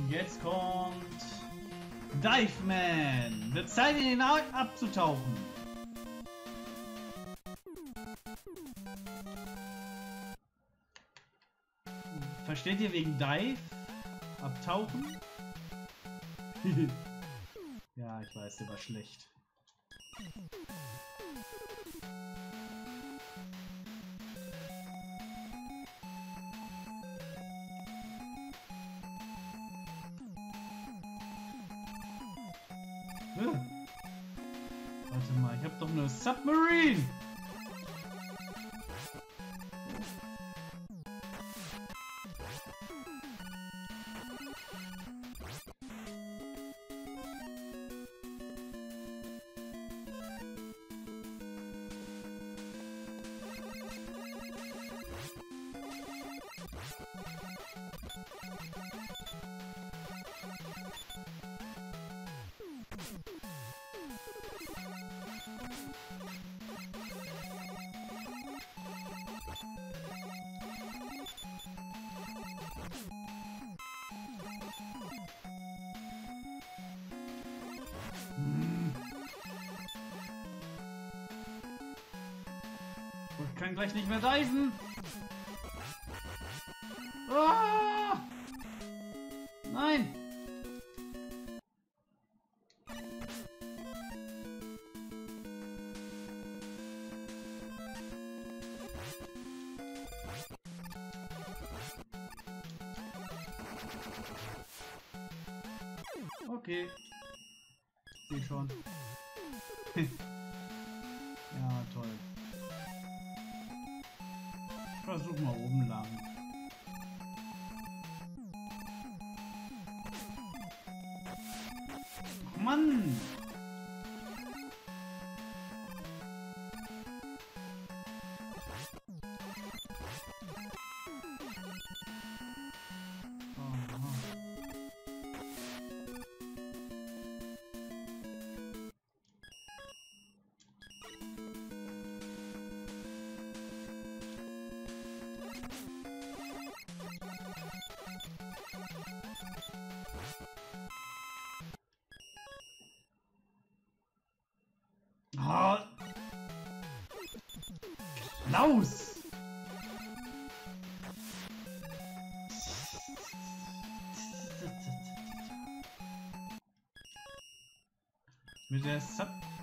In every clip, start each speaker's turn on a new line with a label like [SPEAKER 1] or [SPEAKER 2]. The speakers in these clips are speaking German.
[SPEAKER 1] Jetzt kommt Dive Man. Wird Zeit, in den abzutauchen. Versteht ihr wegen Dive? Abtauchen? Ja, ich weiß, der war schlecht. Warte mal, ich hab doch eine Submarine! Ich kann gleich nicht mehr diven. Ah! Nein! Okay. Seh schon. Ja, toll. Ich versuch mal oben lang. Ach, Mann! Oh. Laus! Mit der Sub...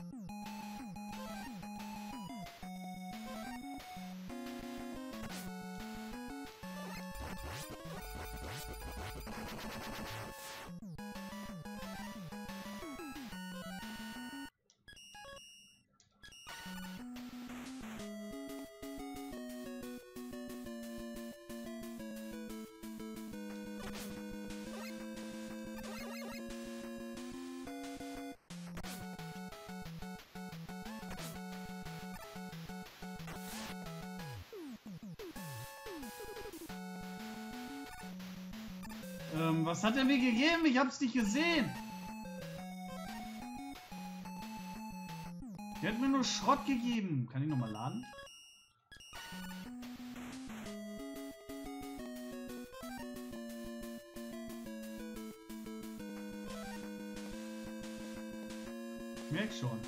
[SPEAKER 1] was hat er mir gegeben? Ich hab's nicht gesehen. Der hat mir nur Schrott gegeben. Kann ich nochmal laden? Ich merk schon.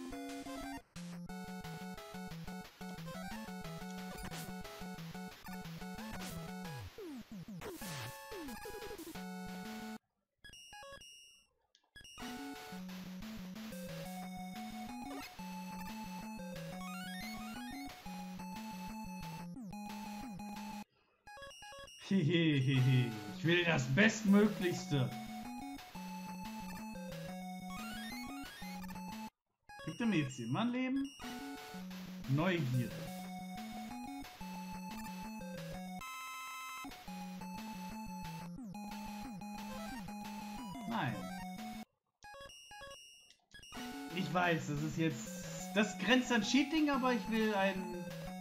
[SPEAKER 1] Ich will das Bestmöglichste. Gibt er mir jetzt immer ein Leben? Neugierde. Nein. Ich weiß, das ist jetzt... Das grenzt an Cheating, aber ich will einen...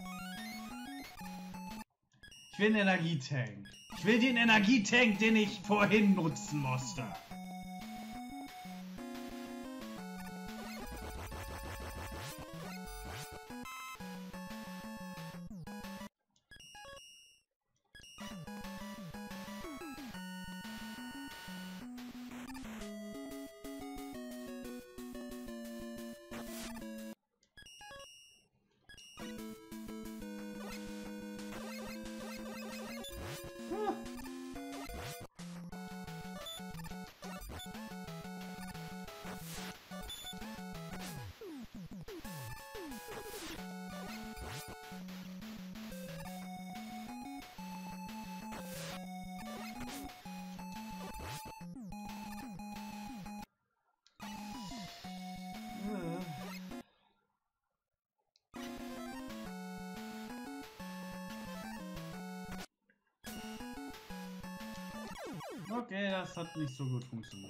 [SPEAKER 1] Ich will einen Energietank. Ich will den Energietank, den ich vorhin nutzen musste. Okay, das hat nicht so gut funktioniert.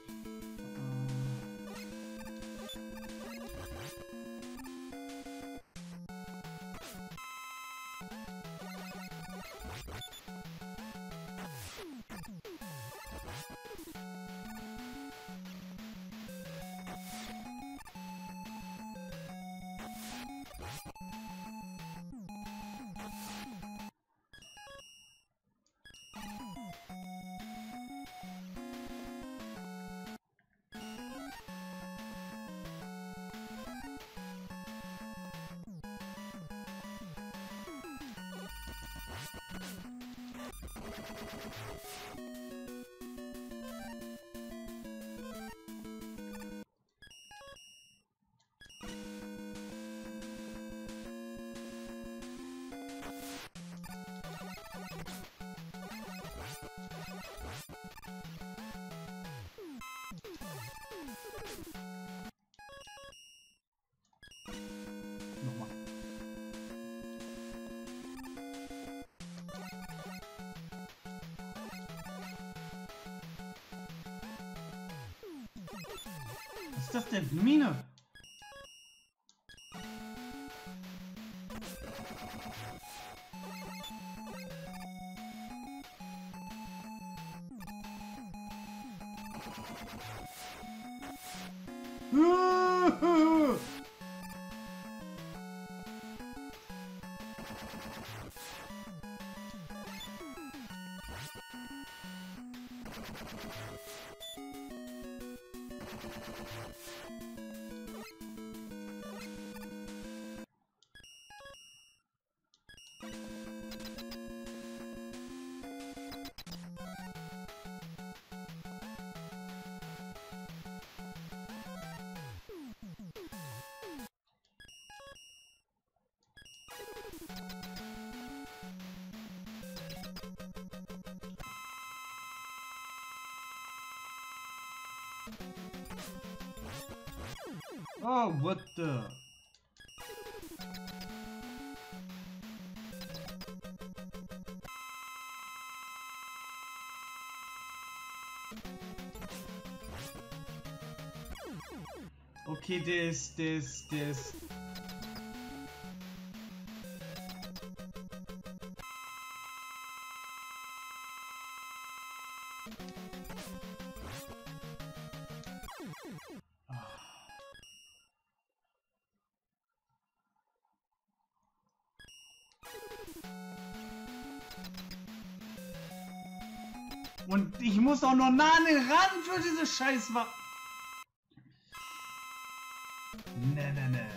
[SPEAKER 1] Nochmal. Was ist das denn? Eine Mine? Oh, what the? Okay, das. Und ich muss auch noch nah an den Rand für diese Scheißwaffe. Ne.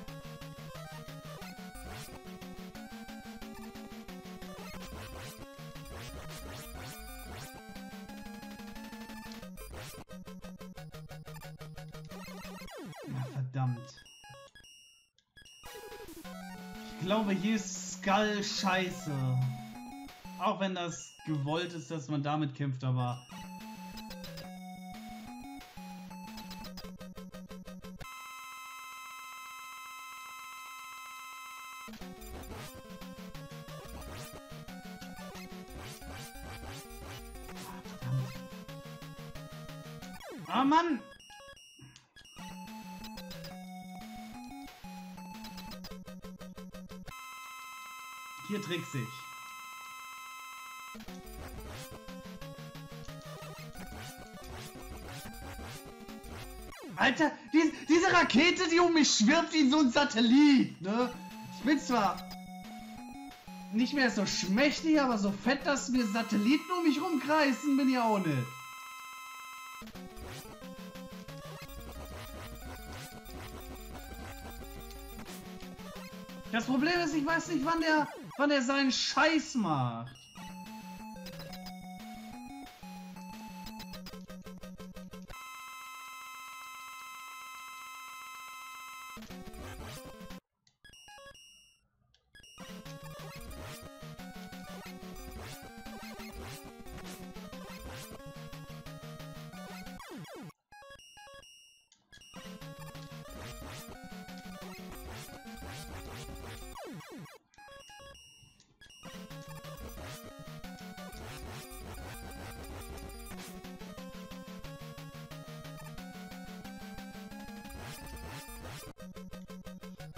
[SPEAKER 1] Na, verdammt. Ich glaube, hier ist Skull scheiße. Auch wenn das gewollt ist, dass man damit kämpft, aber... Ah, Mann! Hier trickse ich. Alter, diese Rakete, die um mich schwirrt wie so ein Satellit, ne? Ich bin zwar nicht mehr so schmächtig, aber so fett, dass mir Satelliten um mich rumkreisen, bin ich auch nicht. Das Problem ist, ich weiß nicht, wann der seinen Scheiß macht.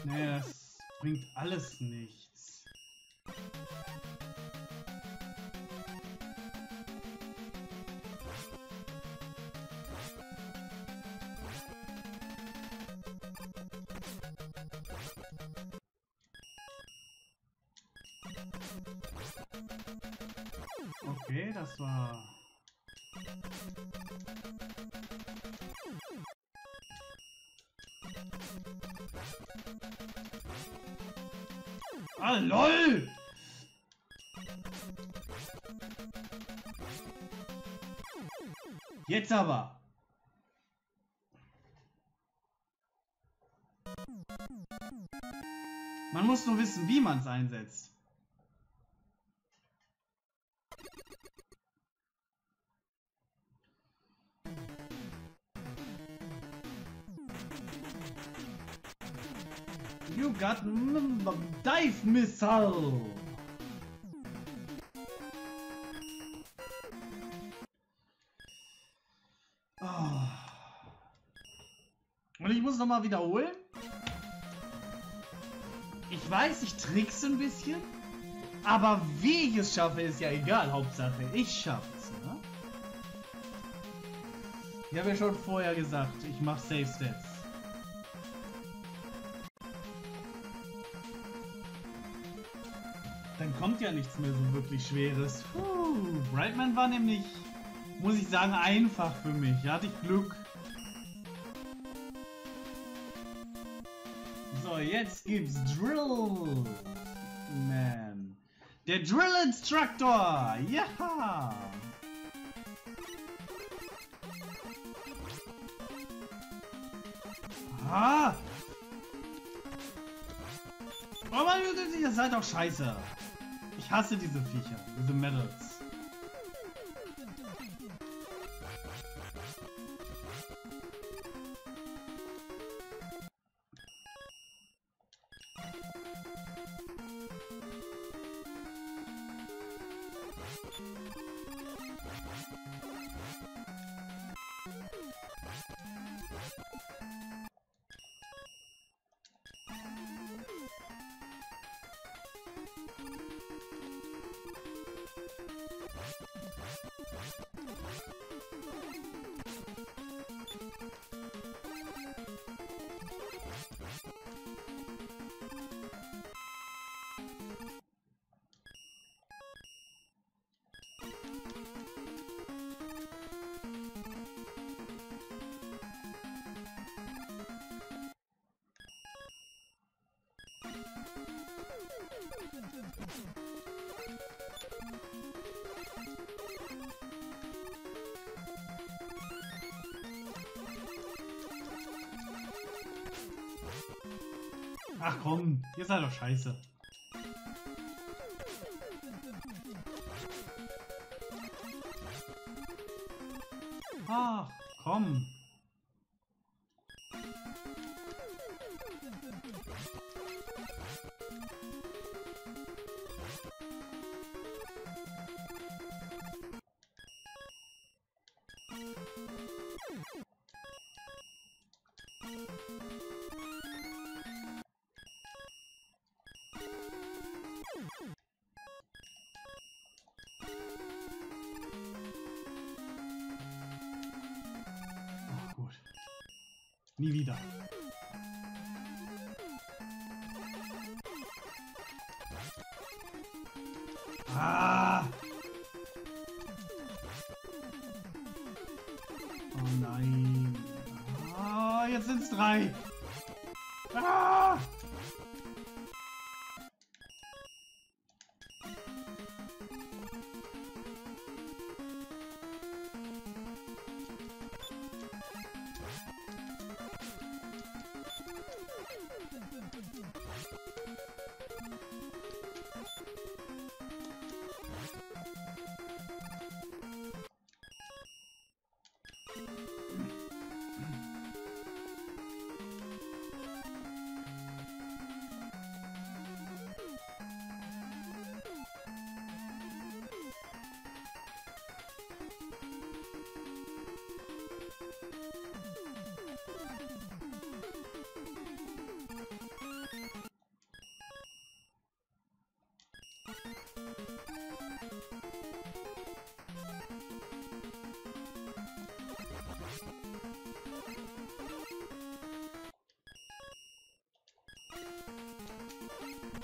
[SPEAKER 1] Nee, das bringt alles nichts. Okay, das war... Ah, LOL! Jetzt aber! Man muss nur wissen, wie man es einsetzt. You got dive missile. Oh. Und ich muss noch mal wiederholen. Ich weiß, ich trickse ein bisschen, aber wie ich es schaffe, ist ja egal. Hauptsache, ich schaffe es. Ne? Ich habe ja schon vorher gesagt, ich mache Safe Stats. Dann kommt ja nichts mehr so wirklich Schweres. Brightman war nämlich, muss ich sagen, einfach für mich. Da hatte ich Glück. So, jetzt gibt's Drill. Man. Der Drill Instructor. Ja. Ah. Aber ihr seid doch scheiße. Ich hasse diese Viecher, diese Medals. Ach komm, ihr seid doch scheiße. Ach komm. Ach gut. Nie wieder. Ah! Oh nein. Ah, jetzt sind's 3. Ah!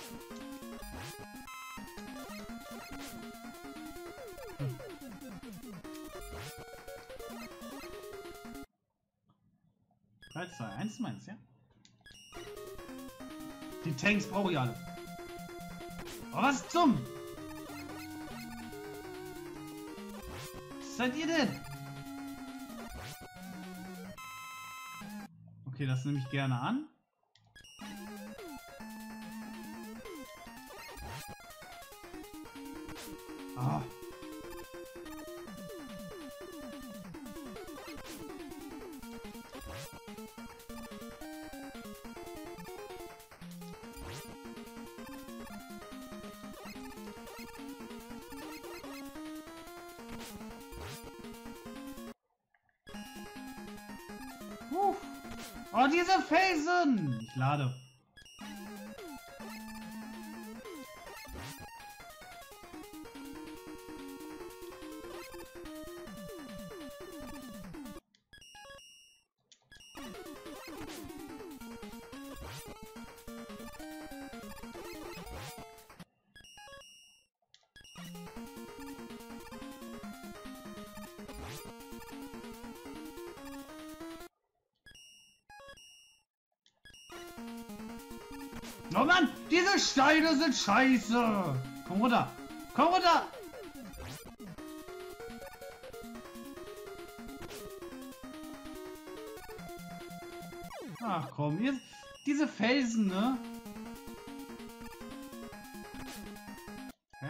[SPEAKER 1] 3, 2, 1 meinst du, ja? Die Tanks brauche ich alle. Aber was zum? Was seid ihr denn? Okay, das nehme ich gerne an. Ah. Oh, diese Felsen! Ich lade. Oh Mann, diese Steine sind scheiße! Komm runter! Komm runter! Ach komm, jetzt diese Felsen, ne? Hä?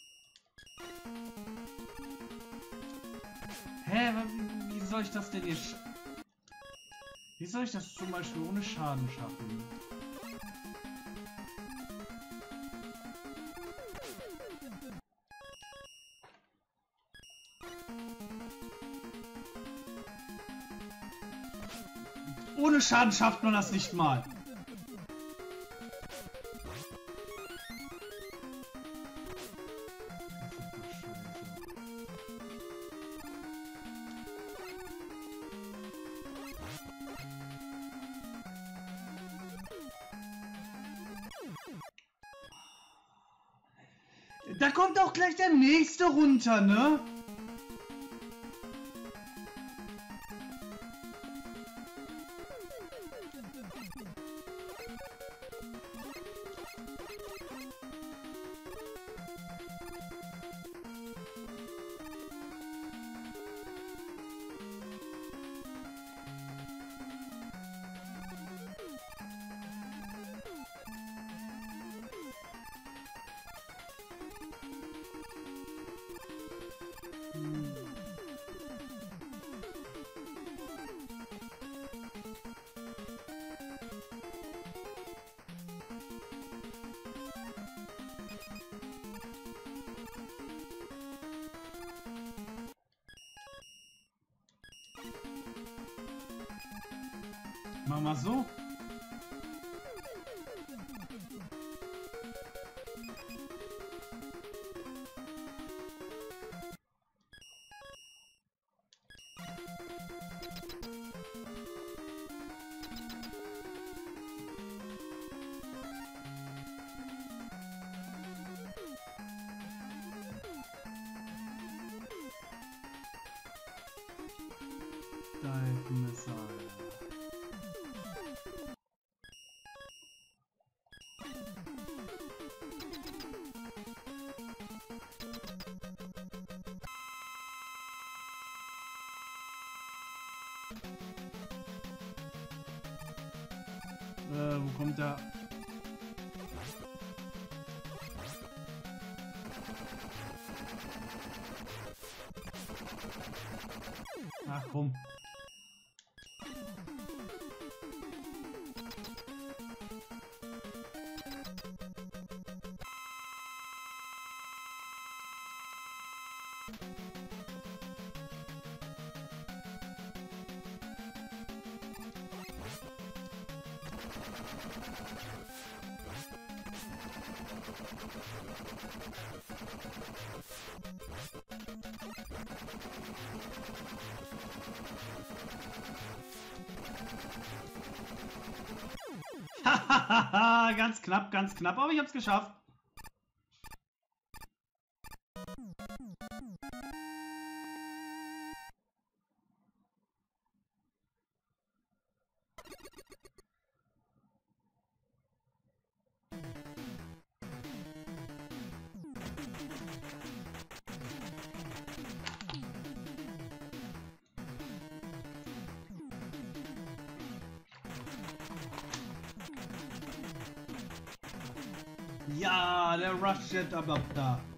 [SPEAKER 1] Hä? Wie soll ich das denn hier Wie soll ich das zum Beispiel ohne Schaden schaffen? Ohne Schaden schafft man das nicht mal. Da kommt auch gleich der nächste runter, ne? Machen wir so. Dive Missile. Wo kommt der? Ach komm. ganz knapp, aber ich hab's geschafft. Ja, der Rush Jet Adapter.